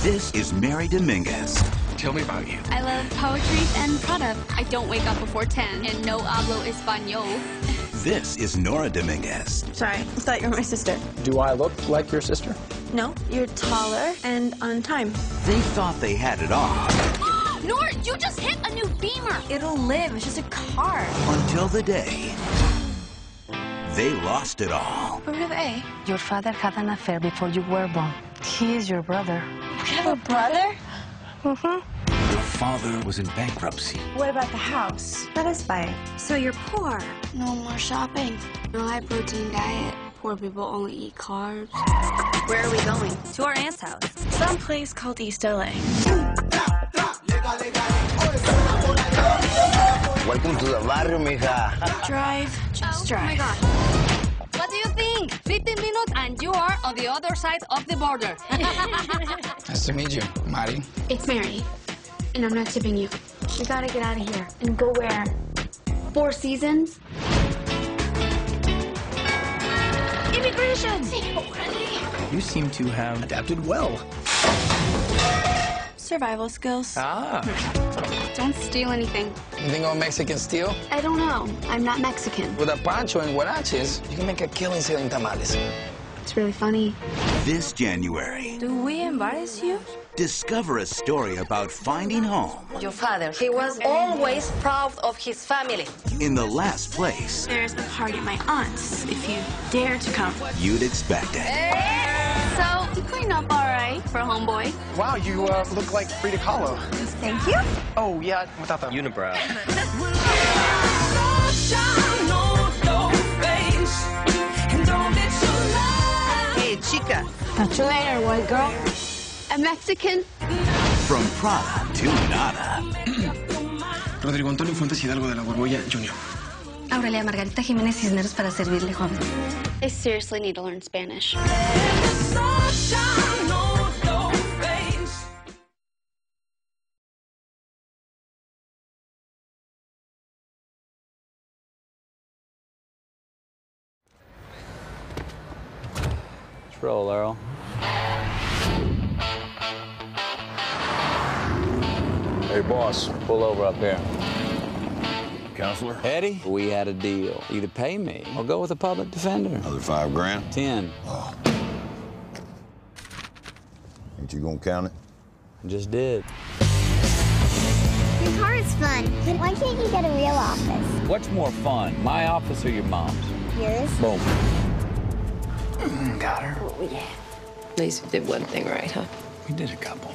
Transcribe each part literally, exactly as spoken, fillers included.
This is Mary Dominguez. Tell me about you. I love poetry and Prada. I don't wake up before ten and no hablo español. This is Nora Dominguez. Sorry, I thought you were my sister. Do I look like your sister? No, you're taller and on time. They thought they had it all Nora, you just hit a new Beamer. It'll live. It's just a car. until the day they lost it all. Who are they? Your father had an affair before you were born. He is your brother. You have a brother? Mm-hmm. Your father was in bankruptcy. What about the house? Let us buy it. So you're poor. No more shopping. No high protein diet. Poor people only eat carbs. Where are we going? To our aunt's house. Some place called East L A. Welcome to the barrio, mija. Drive, just drive. Oh my God. What do you think? fifteen minutes and you are on the other side of the border. Nice to meet you, Mari. It's Mary, and I'm not tipping you. We gotta get out of here and go where? Four Seasons? Immigration! You seem to have adapted well. Survival skills. Ah. Don't steal anything. You think all Mexicans steal? I don't know. I'm not Mexican. With a pancho and huaraches, you can make a killing selling tamales. It's really funny. This January, Do we embarrass you? discover a story about finding home Your father, he was always proud of his family. in the last place There's a party at my aunt's, if you dare to come. you'd expect it. So, you clean up all right for a homeboy. Wow, you uh, look like Frida Kahlo. Thank you. Oh, yeah, without the Unibrow. Hey, chica. Catch you later, white girl. A Mexican? From Prada to nada. Rodrigo Antonio Fuentes Hidalgo de la Borbolla, Junior Aurelia Margarita Jiménez Cisneros para servirle, joven. I seriously need to learn Spanish. Let's roll, Earl. Hey, boss, pull over up here. Counselor? Eddie, we had a deal. Either pay me or go with a public defender. Another five grand? Ten. Oh. Ain't you gonna count it? I just did. Your car is fun, but why can't you get a real office? What's more fun, my office or your mom's? Yours? Boom. Got her. Oh, yeah. At least we did one thing right, huh? We did a couple.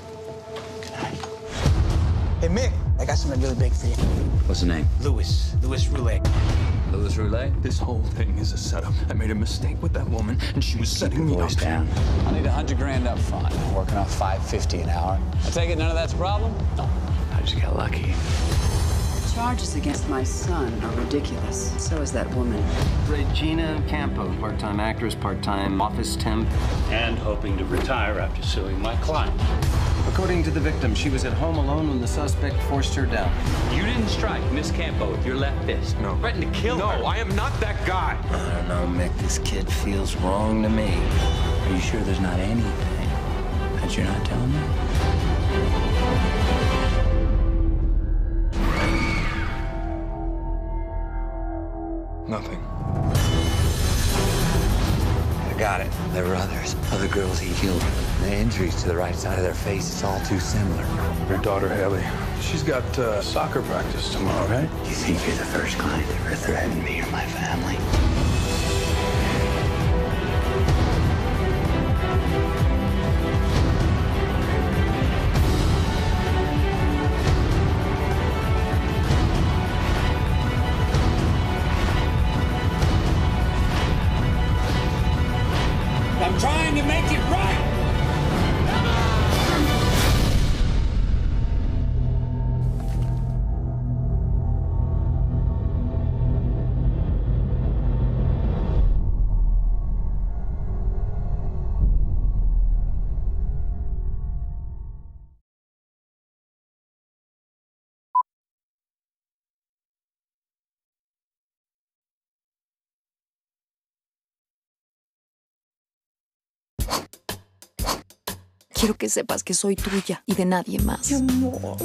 Hey, Mick, I got something really big for you. What's the name? Louis. Louis Roulet. Louis Roulet? This whole thing is a setup. I made a mistake with that woman, and she was setting me up. Voice down. I need a hundred grand up front. I'm working on five fifty an hour. I take it none of that's a problem? No. I just got lucky. Charges against my son are ridiculous. So is that woman. Regina Campo, part-time actress, part-time office temp. And hoping to retire after suing my client. According to the victim, she was at home alone when the suspect forced her down. You didn't strike Miss Campo with your left fist. No. Threatened to kill no, her. No, I am not that guy. I don't know, Mick. This kid feels wrong to me. Are you sure there's not anything that you're not telling me? Nothing. I got it. There were others. Other girls he killed. The injuries to the right side of their face, it's all too similar. Your daughter, Haley, she's got uh, soccer practice tomorrow, right? You think you're the first client to ever threaten me or my family? I'm trying to make it right! Quiero que sepas que soy tuya y de nadie más. Mi amor.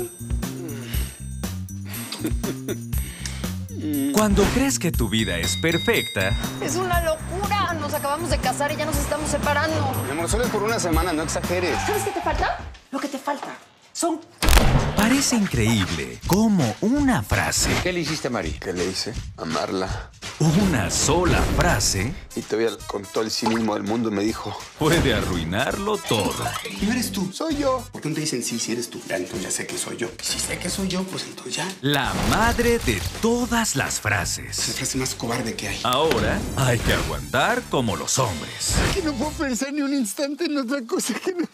Cuando crees que tu vida es perfecta... ¡Es una locura! Nos acabamos de casar y ya nos estamos separando. Mi amor, solo es por una semana, no exageres. ¿Sabes qué te falta? Lo que te falta son... Parece increíble cómo una frase... ¿Qué le hiciste a Mari? ¿Qué le hice? Amarla. Una sola frase... Y todavía con todo el cinismo del mundo me dijo... puede arruinarlo todo. No eres tú. Soy yo. ¿Por qué no te dicen sí, si eres tú? Ya, entonces ya sé que soy yo. Si sé que soy yo, pues entonces ya. La madre de todas las frases. Es la frase más cobarde que hay. Ahora hay que aguantar como los hombres. Que no puedo pensar ni un instante en otra cosa que no...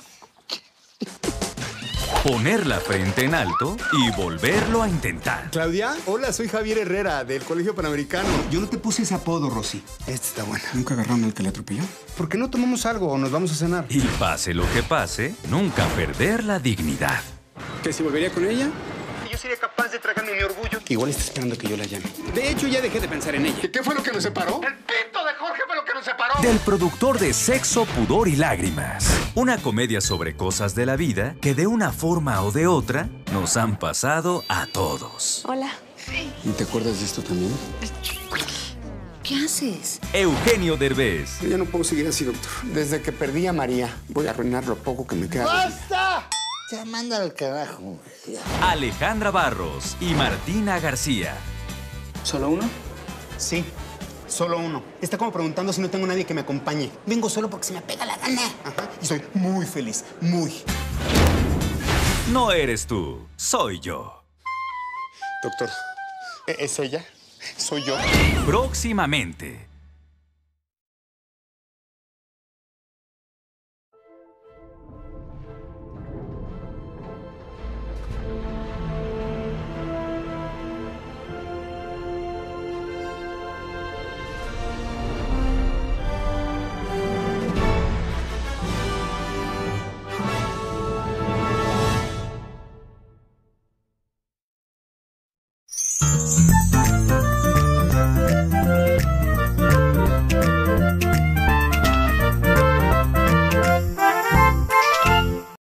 Poner la frente en alto y volverlo a intentar. Claudia, hola, soy Javier Herrera, del Colegio Panamericano. Yo no te puse ese apodo, Rosy. Este está bueno. ¿Nunca agarraron al que le atropelló? ¿Por qué no tomamos algo o nos vamos a cenar? Y pase lo que pase, nunca perder la dignidad. ¿Que si volvería con ella? Yo sería capaz de tragarme mi orgullo. Igual está esperando que yo la llame. De hecho, ya dejé de pensar en ella. ¿Qué fue lo que nos separó? El pito de Jorge fue lo que nos separó. Del productor de Sexo, Pudor y Lágrimas. Una comedia sobre cosas de la vida que de una forma o de otra nos han pasado a todos. Hola. ¿Y te acuerdas de esto también? ¿Qué haces? Eugenio Derbez. Yo no puedo seguir así, doctor. Desde que perdí a María, voy a arruinar lo poco que me queda. ¡Basta! Ya manda al carajo. Alejandra Barros y Martina García. ¿Solo uno? Sí, solo uno. Está como preguntando si no tengo nadie que me acompañe. Vengo solo porque se me pega la gana. Ajá. Y soy muy feliz, muy. No eres tú, soy yo. Doctor, ¿es ella? ¿Soy yo? Próximamente.